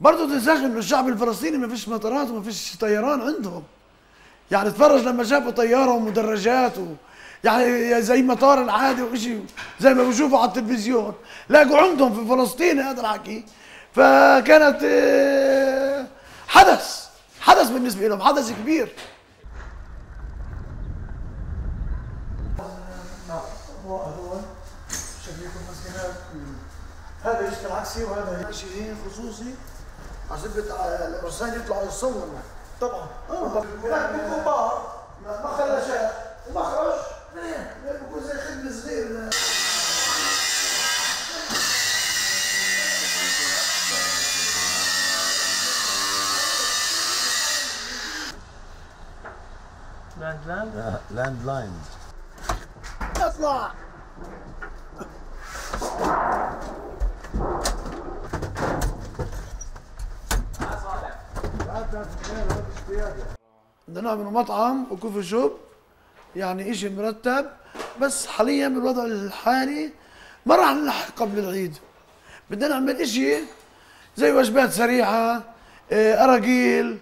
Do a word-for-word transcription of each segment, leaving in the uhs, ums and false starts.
برضه تنساش انه الشعب الفلسطيني ما فيش مطارات وما فيش طيران عندهم. يعني اتفرج لما شافوا طياره ومدرجات و... يعني زي مطار العادي وشيء زي ما بشوفوا على التلفزيون، لاقوا عندهم في فلسطين هذا الحكي. فكانت حدث حدث بالنسبه لهم، حدث كبير. هذا يشتغل عكسي وهذا شيء خصوصي عشان الرسائل يطلعوا يصوروا. طبعا اه بيكون بار ما خلى شيء ومخرج بيكون زي خدمه صغير. لاند لاند؟ لاند لاين. اطلع. بدنا نعمل مطعم وكوفي شوب، يعني اشي مرتب، بس حاليا بالوضع الحالي ما راح نلحق قبل العيد. بدنا نعمل اشي زي وجبات سريعة، اراجيل.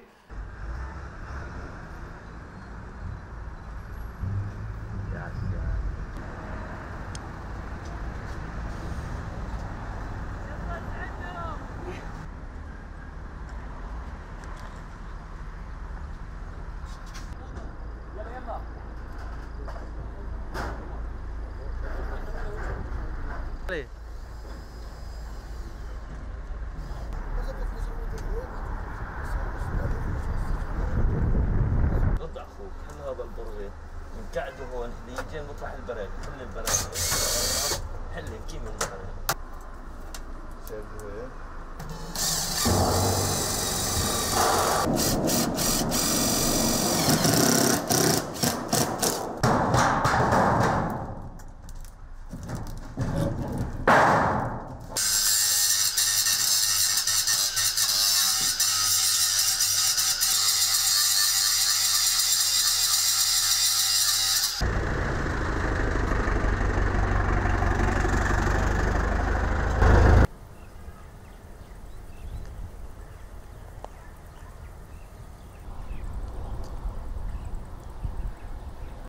رد اخوك حل هذا البرغي نقعده هون ليجي نطرح البراد، حل البراد حل كيف البراد. شايف وين؟